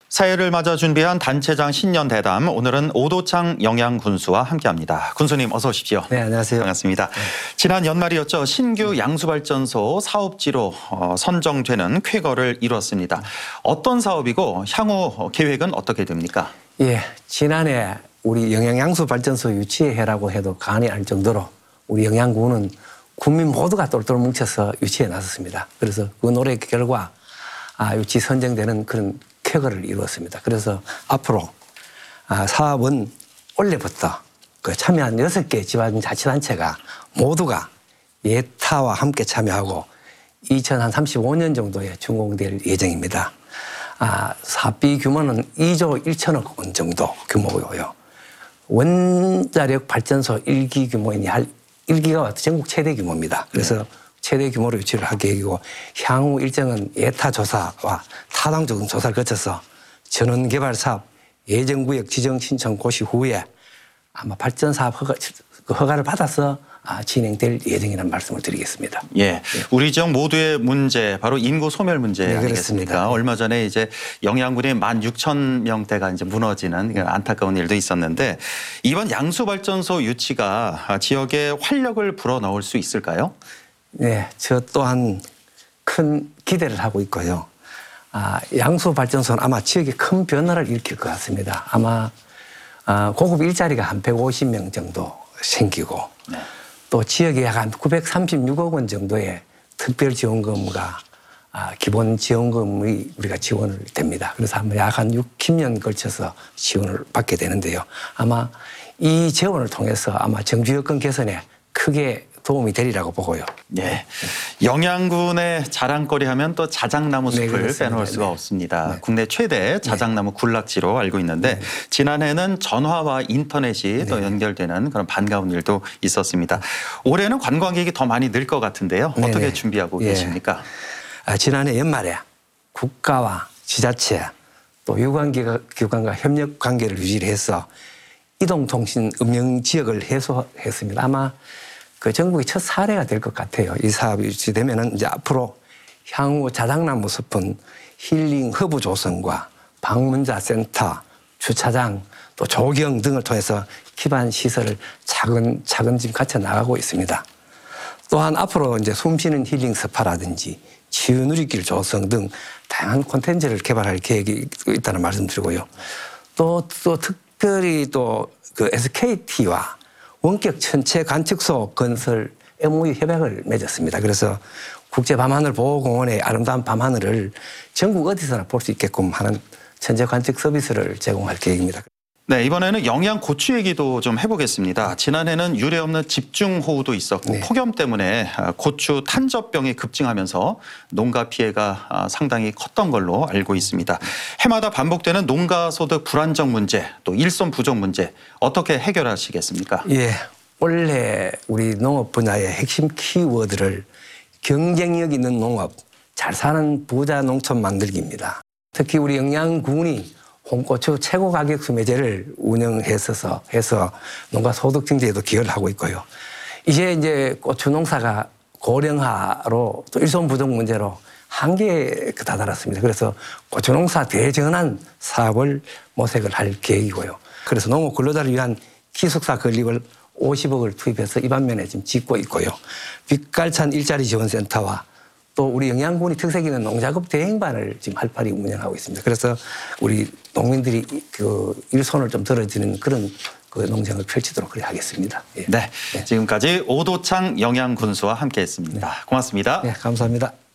새해를 맞아 준비한 단체장 신년대담, 오늘은 오도창 영양군수와 함께합니다. 군수님 어서 오십시오. 네, 안녕하세요. 반갑습니다. 지난 연말이었죠. 신규 양수발전소 사업지로 선정되는 쾌거를 이뤘습니다. 어떤 사업이고 향후 계획은 어떻게 됩니까? 예, 지난해 우리 영양양수발전소 유치해라고 해도 과언이 아닐 정도로 우리 영양군은 국민 모두가 똘똘 뭉쳐서 유치에 나섰습니다. 그래서 그 노력 결과 유치 선정되는 그런 쾌거를 이루었습니다. 그래서 앞으로 사업은 올해부터 그 참여한 6개 지방자치단체가 모두가 예타와 함께 참여하고 2035년 정도에 준공될 예정입니다. 사업비 규모는 2조 1천억 원 정도 규모고요. 원자력 발전소 1기 규모이니 1기가와트 전국 최대 규모입니다. 그래서 최대 규모로 유치를 할 계획이고 향후 일정은 예타 조사와 타당적 조사를 거쳐서 전원 개발 사업 예정구역 지정 신청 고시 후에 아마 발전 사업 허가를 받아서 진행될 예정이라는 말씀을 드리겠습니다. 예, 우리 지역 모두의 문제, 바로 인구 소멸 문제 아니겠습니까? 그렇습니다. 얼마 전에 이제 영양군의 16,000명대가 이제 무너지는 안타까운 일도 있었는데 이번 양수발전소 유치가 지역에 활력을 불어넣을 수 있을까요? 네, 저 또한 큰 기대를 하고 있고요. 양수발전소는 아마 지역에 큰 변화를 일으킬 것 같습니다. 아마 고급 일자리가 한 150명 정도 생기고 또 지역에 약 한 936억 원 정도의 특별지원금과 기본 지원금이 우리가 지원을 됩니다. 그래서 약 한 60년 걸쳐서 지원을 받게 되는데요. 아마 이 지원을 통해서 아마 정주 여건 개선에 크게 도움이 되리라고 보고요. 네, 영양군의 자랑거리 하면 또 자작나무 숲을 네, 빼놓을 수가 없습니다. 네. 국내 최대 자작나무 군락지로 알고 있는데 지난해는 전화와 인터넷이 또 연결되는 그런 반가운 일도 있었습니다. 올해는 관광객이 더 많이 늘 것 같은데요. 어떻게 준비하고 계십니까? 지난해 연말에 국가와 지자체 또 유관기관과 협력 관계를 유지해서 이동통신 음영 지역을 해소했습니다. 아마 그 전국의 첫 사례가 될 것 같아요. 이 사업이 유치되면은 이제 앞으로 향후 자작나무 숲은 힐링 허브 조성과 방문자 센터, 주차장, 또 조경 등을 통해서 기반 시설을 차근차근 지금 갖춰 나가고 있습니다. 또한 앞으로 이제 숨쉬는 힐링 스파라든지 치유 누리길 조성 등 다양한 콘텐츠를 개발할 계획이 있다는 말씀드리고요. 또 특별히 또 그 SKT와 원격 천체 관측소 건설 MOU 협약을 맺었습니다. 그래서 국제 밤하늘 보호공원의 아름다운 밤하늘을 전국 어디서나 볼 수 있게끔 하는 천체 관측 서비스를 제공할 계획입니다. 네, 이번에는 영양 고추 얘기도 좀 해보겠습니다. 지난해는 유례없는 집중호우도 있었고 폭염 때문에 고추 탄저병이 급증하면서 농가 피해가 상당히 컸던 걸로 알고 있습니다. 해마다 반복되는 농가 소득 불안정 문제, 또 일손 부족 문제 어떻게 해결하시겠습니까? 예, 올해 우리 농업 분야의 핵심 키워드를 경쟁력 있는 농업, 잘 사는 부자 농촌 만들기입니다. 특히 우리 영양군이 홍고추 최고 가격 수매제를 운영해서 농가 소득 증대에도 기여를 하고 있고요. 이제 고추 농사가 고령화로 또 일손 부족 문제로 한계에 다다랐습니다. 그래서 고추 농사 대전환 사업을 모색을 할 계획이고요. 그래서 농업 근로자를 위한 기숙사 건립을 50억을 투입해서 이 반면에 지금 짓고 있고요. 빚갈찬 일자리 지원센터와 또 우리 영양군이 특색 있는 농작업 대행반을 지금 활발히 운영하고 있습니다. 그래서 우리 농민들이 그 일손을 좀 들어주는 그런 그 농장을 펼치도록 그렇게 하겠습니다. 예. 네, 지금까지 오도창 영양군수와 함께했습니다. 고맙습니다. 네, 감사합니다.